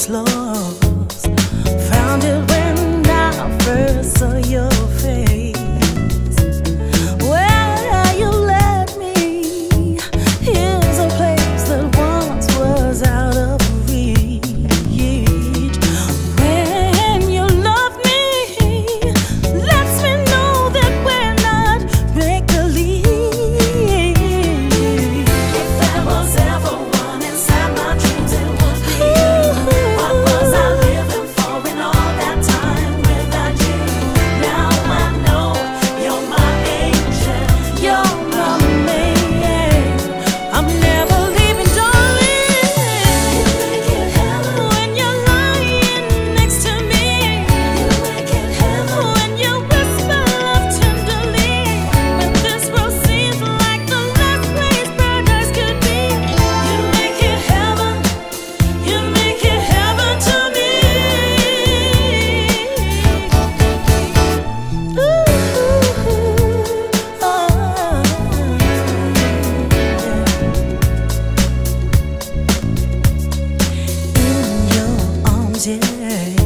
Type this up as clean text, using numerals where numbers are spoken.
was lost. Found it when I first saw your face. Where you led me, here's a place that once was out of reach. When you love me, lets me know that we're not make-believe. If there was ever one inside my dreams, it would be you. What was I living for in all that time without you? Now I know you're my angel, you're my man. I'm never leaving, darling. You make it heaven when you're lying next to me. You make it heaven when you whisper love tenderly. When this world seems like the last place paradise could be, you make it heaven. You make it heaven to me. Ooh, in your arms, yeah.